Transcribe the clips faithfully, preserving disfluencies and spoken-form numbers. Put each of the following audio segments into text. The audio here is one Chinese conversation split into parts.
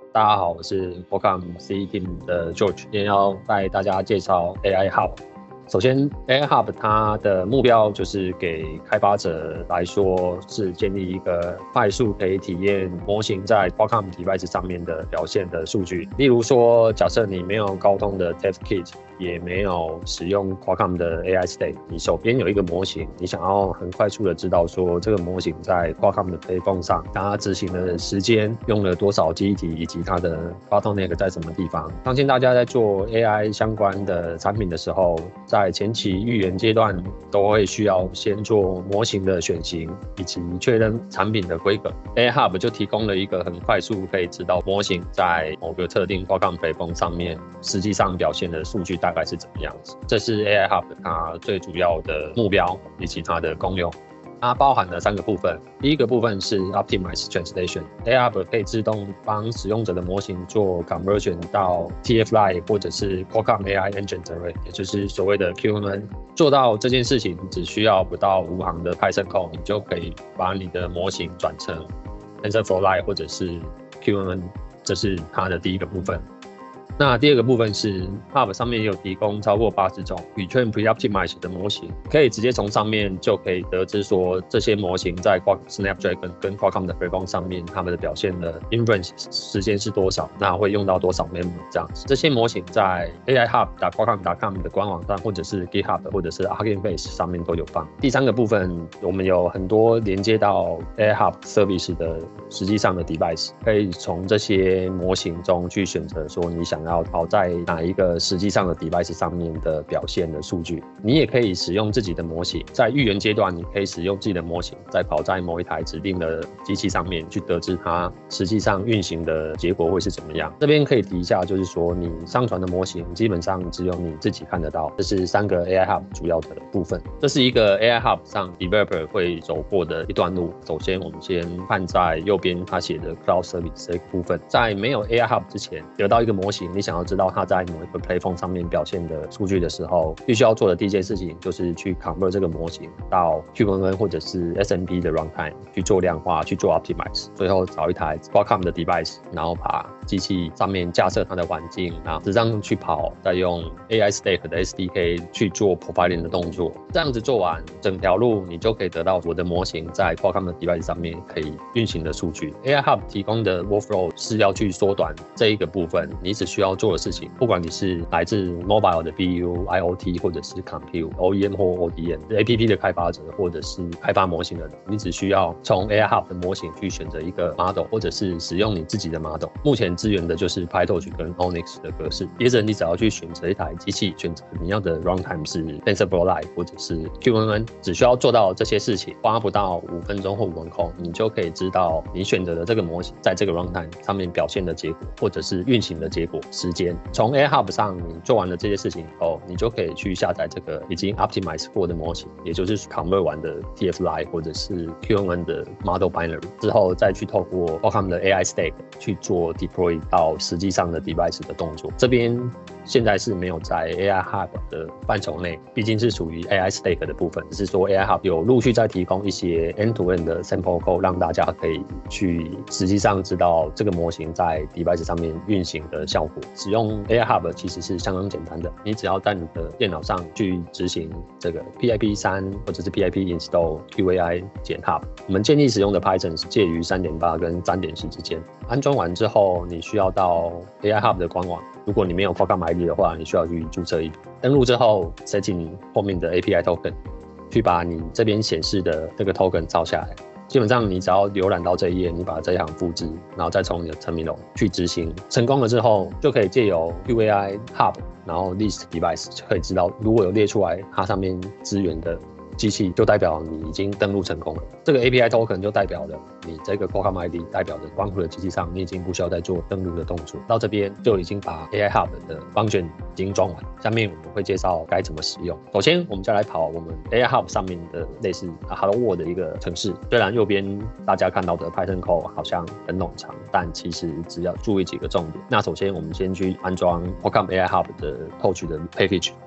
大家好，我是 Qualcomm C E Team 的 George， 今天要带大家介绍 A I Hub。首先 ，A I Hub 它的目标就是给开发者来说，是建立一个快速可以体验模型在 Qualcomm device 上面的表现的数据。例如说，假设你没有高通的 Test Kit， 也没有使用 Qualcomm 的 A I Stack， 你手边有一个模型，你想要很快速的知道说这个模型在 Qualcomm 的 Playphone 上，它执行的时间用了多少记忆体，以及它的 bottleneck 在什么地方。相信大家在做 A I 相关的产品的时候，在在前期预研阶段都会需要先做模型的选型以及确认产品的规格。A I Hub 就提供了一个很快速可以知道模型在某个特定 Qualcomm Playphone 上面实际上表现的数据大概是怎么样子。这是 A I Hub 它最主要的目标以及它的功用。它包含了三个部分，第一个部分是 Optimize Translation，A I Hub 可以自动帮使用者的模型做 conversion 到 T F L I 或者是 Qualcomm A I Engine Array， 也就是所谓的 Q M N。做到这件事情只需要不到五行的 Python code， 你就可以把你的模型转成 TensorFlow 或者是 Q M N， 这是它的第一个部分。那第二个部分是 Hub 上面有提供超过八十种 Retrain Pre-Optimized 的模型，可以直接从上面就可以得知说这些模型在 Snapdragon 跟 Qualcomm 的 Playphone 上面它们的表现的 inference 时间是多少，那会用到多少 memory 这样子。这些模型在 A I Hub Qualcomm 点 com 的官网上，或者是 GitHub 或者是 Hugging Face 上面都有放。第三个部分，我们有很多连接到 A I Hub Service 的实际上的 device， 可以从这些模型中去选择说你想要要跑在哪一个实际上的 device 上面的表现的数据。你也可以使用自己的模型，在预研阶段你可以使用自己的模型再跑在某一台指定的机器上面去得知它实际上运行的结果会是怎么样。这边可以提一下，就是说你上传的模型基本上只有你自己看得到。这是三个 A I Hub 主要的部分，这是一个 A I Hub 上 developer 会走过的一段路。首先我们先看在右边他写的 Cloud Service 这个部分，在没有 A I Hub 之前得到一个模型，你想要知道它在某一个 Playphone 上面表现的数据的时候，必须要做的第一件事情就是去 convert 这个模型到 Q M N 或者是 S M P 的 runtime 去做量化，去做 optimize， 最后找一台 Qualcomm 的 device， 然后把机器上面架设它的环境，然后实际上去跑，再用 A I Stack 的 S D K 去做 profiling 的动作。这样子做完整条路，你就可以得到我的模型在 Qualcomm 的 device 上面可以运行的数据。A I Hub 提供的 workflow 是要去缩短这一个部分，你只需要做的事情，不管你是来自 mobile 的 B U、I O T 或者是 compute、O E M 或 O D M、A P P 的开发者，或者是开发模型的人，你只需要从 A I Hub 的模型去选择一个 model， 或者是使用你自己的 model。目前支援的就是 PyTorch 跟 Onyx 的格式。接着你只要去选择一台机器，选择你要的 runtime 是 TensorFlow 或者是 Q M N， 只需要做到这些事情，花不到五分钟或五分钟，你就可以知道你选择的这个模型在这个 runtime 上面表现的结果，或者是运行的结果时间。从 A I Hub 上你做完了这些事情以后，你就可以去下载这个已经 optimize 过的模型，也就是 convert 完的 T F L I 或者是 Q M N 的 model binary 之后，再去透过 Qualcomm 的 A I Stack 去做 deploy 到实际上的 device 的动作。这边现在是没有在 A I Hub 的范畴内，毕竟是属于 A I Stack 的部分，只是说 A I Hub 有陆续在提供一些 end-to-end 的 sample code， 让大家可以去实际上知道这个模型在 device 上面运行的效果。使用 A I Hub 其实是相当简单的，你只要在你的电脑上去执行这个 P I P 三 或者是 P I P install Q A I 减 Hub。我们建议使用的 Python 是介于 三点八 跟 三点四 之间。安装完之后，你需要到 A I Hub 的官网，如果你没有 Qualcomm I D 的话，你需要去注册一笔。登录之后 ，set 你后面的 A P I token， 去把你这边显示的这个 token 抄下来。基本上你只要浏览到这一页，你把这一行复制，然后再从你的 terminal 去执行，成功了之后，就可以借由 Q A I Hub， 然后 list device 就可以知道，如果有列出来它上面支援的机器，就代表你已经登录成功了。这个 A P I token 就代表了你这个 Qualcomm I D 代表着光谱的机器上，你已经不需要再做登录的动作。到这边就已经把 A I Hub 的 function 已经装完。下面我们会介绍该怎么使用。首先，我们就来跑我们 A I Hub 上面的类似 Hello World 的一个程式。虽然右边大家看到的 Python code 好像很冗长，但其实只要注意几个重点。那首先，我们先去安装 Qualcomm A I Hub 的 Torch 的 package。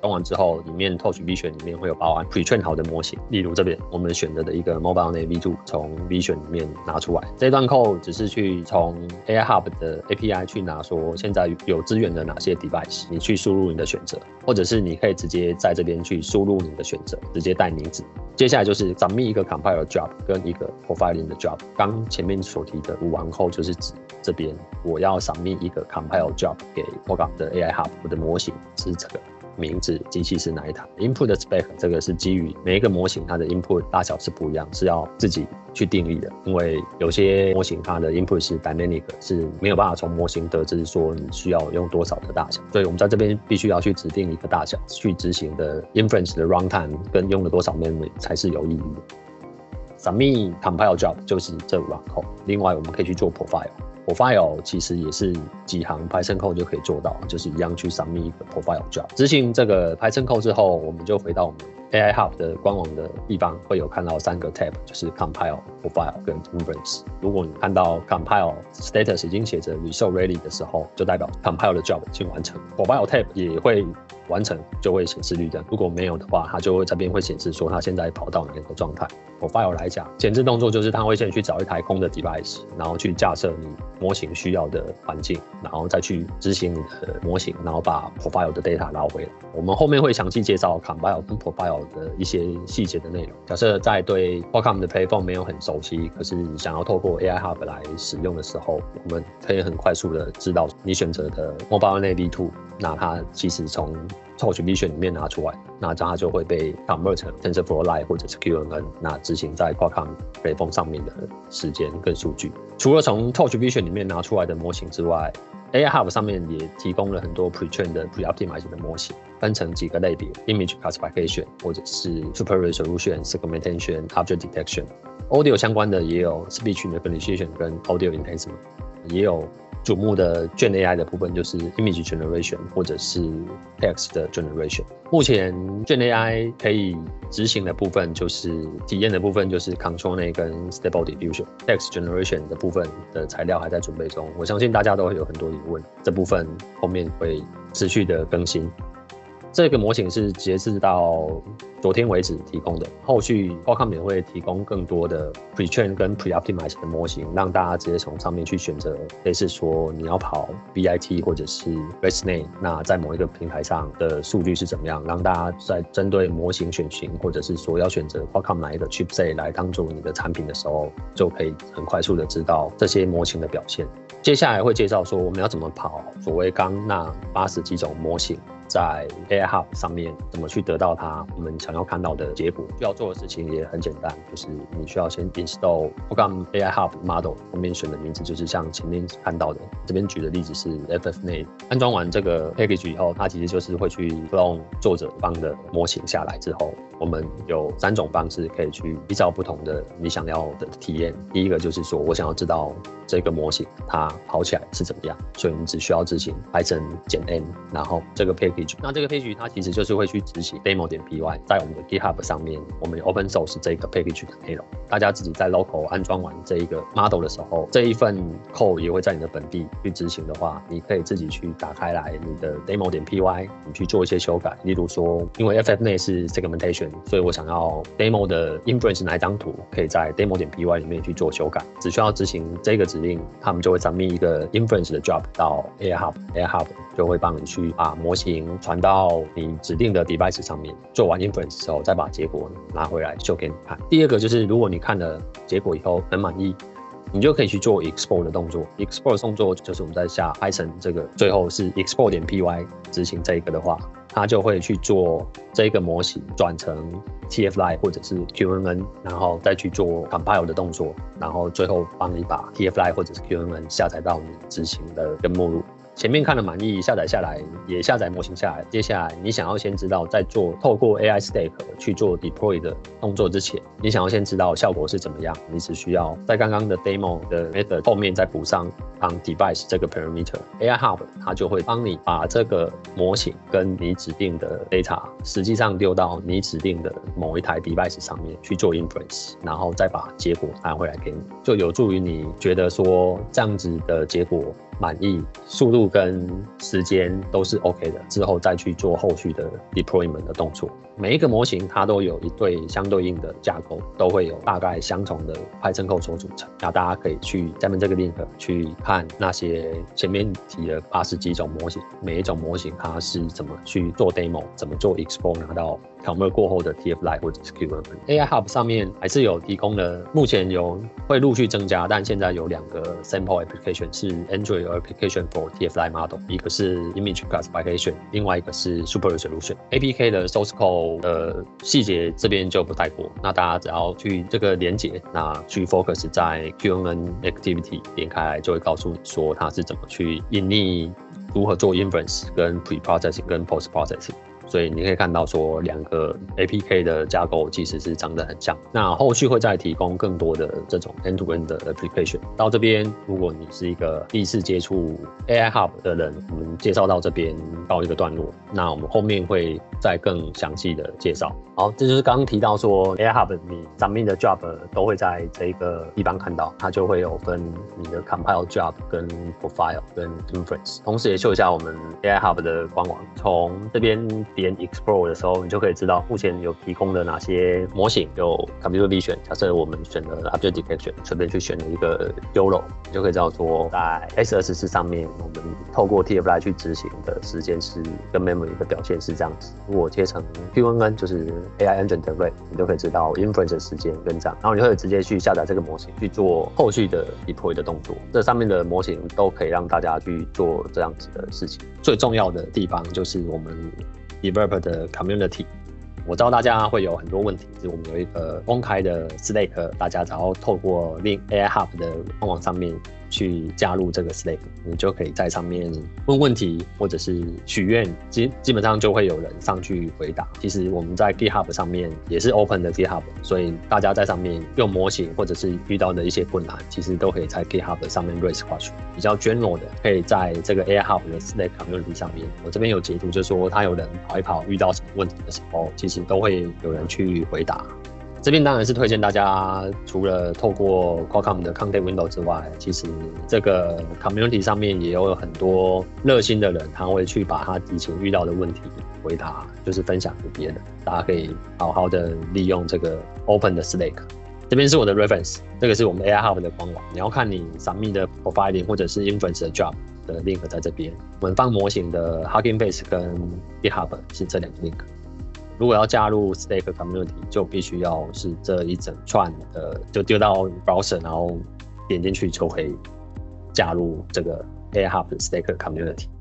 供完之后，里面 Touch Vision 里面会有包含 pre-train 好的模型，例如这边我们选择的一个 Mobile Net V 二 从 Vision 里面拿出来，这段 code 只是去从 A I Hub 的 A P I 去拿说现在有支援的哪些 device， 你去输入你的选择，或者是你可以直接在这边去输入你的选择，直接带名字。接下来就是 submit 一个 compile job 跟一个 profiling 的 job。刚前面所提的五完后就是指这边我要 submit 一个 compile job 给 Qualcomm 的 A I Hub 我的模型是这个名字，机器是哪一台 ，input 的 spec 这个是基于每一个模型它的 input 大小是不一样，是要自己去定义的。因为有些模型它的 input 是 dynamic， 是没有办法从模型得知说你需要用多少的大小，所以我们在这边必须要去指定一个大小，去执行的 inference 的 runtime 跟用了多少 memory 才是有意义的。submit compile job 就是这五行 code， 另外我们可以去做 profile。profile 其实也是几行 Python code 就可以做到，就是一样去 submit 一个 profile job。执行这个 Python code 之后，我们就回到我们 A I Hub 的官网的地方，会有看到三个 tab， 就是 compile、profile 跟 inference。如果你看到 compile status 已经写着 result ready 的时候，就代表 compile 的 job 已经完成。profile tab 也会完成，就会显示绿灯。如果没有的话，它就会这边会显示说它现在跑到哪个状态。profile 来讲，前置动作就是它会先去找一台空的 device， 然后去架设你模型需要的环境，然后再去执行你的模型，然后把 profile 的 data 捞回来。我们后面会详细介绍 compile 跟 profile 的一些细节的内容。假设在对 Qualcomm 的 platform 没有很熟悉，可是想要透过 A I Hub 来使用的时候，我们可以很快速的知道你选择的 Mobile Net V 二，那它其实从 Touch Vision 里面拿出来，那这样它就会被 convert 成 TensorFlow Lite 或者是 Q N N， 那执行在 Qualcomm platform 上面的时间跟数据。除了从 Touch Vision 里面拿出来的模型之外， A I Hub 上面也提供了很多 pre-trained 的 pre-optimized 的模型，分成几个类别 ，image classification 或者是 super resolution、segmentation、object detection。audio 相关的也有 speech recognition 跟 audio enhancement， 也有瞩目的 Gen A I 的部分，就是 image generation 或者是 text 的 generation。目前 Gen A I 可以执行的部分，就是体验的部分，就是 Control Net 跟 Stable Diffusion。text generation 的部分的材料还在准备中，我相信大家都会有很多疑问，这部分后面会持续的更新。这个模型是截至到昨天为止提供的，后续 Qualcomm 也会提供更多的 pre-train 跟 pre-optimized 的模型，让大家直接从上面去选择，类似说你要跑 B I T 或者是 ResNet， 那在某一个平台上的数据是怎么样，让大家在针对模型选型，或者是说要选择 Qualcomm 哪一个 chipset 来当做你的产品的时候，就可以很快速的知道这些模型的表现。接下来会介绍说我们要怎么跑所谓刚那八十几种模型，在 A I Hub 上面怎么去得到它我们想要看到的结果。需要做的事情也很简单，就是你需要先 install Qualcomm A I Hub model， 后面选的名字就是像前面看到的，这边举的例子是 F F Net。安装完这个 package 以后，它其实就是会去 clone 作者方的模型下来之后，我们有三种方式可以去依照不同的你想要的体验。第一个就是说我想要知道这个模型它跑起来是怎么样，所以你只需要执行 Python 减 n， 然后这个 package， 那这个 package 它其实就是会去执行 demo.py， 在我们的 GitHub 上面，我们有 open source 这个 package 的内容，大家自己在 local 安装完这一个 model 的时候，这一份 code 也会在你的本地去执行的话，你可以自己去打开来你的 demo.py， 你去做一些修改，例如说，因为 F F Net 是 segmentation， 所以我想要 demo 的 inference 哪一张图，可以在 demo.py 里面去做修改，只需要执行这个指令，他们就会 submit 一个 inference 的 job 到 A I Hub，A I Hub 就会帮你去把模型传到你指定的 device 上面，做完 inference 之后，再把结果拿回来秀给你看。第二个就是，如果你看了结果以后很满意，你就可以去做 export 的动作。export 的动作就是我们在下 Python 这个最后是 export.py 执行这个的话，它就会去做这个模型转成 T F Lite 或者是 Q N N， 然后再去做 compile 的动作，然后最后帮你把 T F Lite 或者是 Q N N 下载到你执行的根目录。前面看了满意，下载下来也下载模型下来，接下来你想要先知道，在做透过 A I Stack 去做 deploy 的动作之前，你想要先知道效果是怎么样，你只需要在刚刚的 demo 的 method 后面再补上 on device 这个 parameter，A I Hub 它就会帮你把这个模型跟你指定的 data 实际上丢到你指定的某一台 device 上面去做 inference， 然后再把结果拿回来给你，就有助于你觉得说这样子的结果满意，速度跟时间都是 OK 的，之后再去做后续的 deployment 的动作。每一个模型它都有一对相对应的架构，都会有大概相同的 Python code 所组成。那大家可以去下面这个 link 去看那些前面提了八十几种模型，每一种模型它是怎么去做 demo， 怎么做 export 拿到 convert 过后的 T F Lite 或者是 Q M N。A I Hub 上面还是有提供了，目前有会陆续增加，但现在有两个 sample application 是 Android application for T F Lite model， 一个是 image classification， 另外一个是 super resolution。A P K 的 source code 的细节这边就不带过，那大家只要去这个连结，那去 focus 在 Q M N activity， 点开来就会告诉你说它是怎么去隐匿如何做 inference 跟 pre-processing 跟 post-processing。所以你可以看到说两个 A P K 的架构其实是长得很像。那后续会再提供更多的这种 end-to-end 的 application。到这边，如果你是一个第一次接触 A I Hub 的人，我们介绍到这边告一个段落。那我们后面会再更详细的介绍。好，这就是刚刚提到说 A I Hub 你 submit 的 job 都会在这个地方看到，它就会有分你的 compile job 跟 profile 跟 inference。同时也秀一下我们 A I Hub 的官网，从这边点 explore 的时候，你就可以知道目前有提供的哪些模型，有 computer vision。假设我们选了 object detection， 随便去选了一个 Y O L O， 你就可以知道说在 X 二十四 上面，我们透过 T F Lite 去执行的时间是跟 memory 的表现是这样子。如果切成 Q M N， 就是 A I engine 的 rate， 你就可以知道 inference 的时间跟这样，然后你就可以直接去下载这个模型去做后续的 deploy 的动作。这上面的模型都可以让大家去做这样子的事情。最重要的地方就是我们Developer 的 community， 我知道大家会有很多问题，就是我们有一个公开的 Slack， 大家只要透过 link A I Hub 的官网上面去加入这个 Slack， 你就可以在上面问问题或者是许愿，基基本上就会有人上去回答。其实我们在 GitHub 上面也是 Open 的 GitHub， 所以大家在上面用模型或者是遇到的一些困难，其实都可以在 GitHub 上面 raise question。比较 general 的，可以在这个 A I Hub 的 Slack community 上面，我这边有截图，就是说他有人跑一跑遇到什么问题的时候，其实都会有人去回答。这边当然是推荐大家，除了透过 Qualcomm 的 Contact Window 之外，其实这个 community 上面也有很多热心的人，他会去把他以前遇到的问题回答，就是分享给别人。大家可以好好的利用这个 Open 的 Slack。这边是我的 reference， 这个是我们 A I Hub 的官网。你要看你 submit 的 profiling 或者是 inference 的 job 的 link 在这边。我们放模型的 Hugging Face 跟 GitHub 是这两个 link。如果要加入 Slack community， 就必须要是这一整串的，就丢到 browser， 然后点进去就可以加入这个 A I Hub 的 Slack community。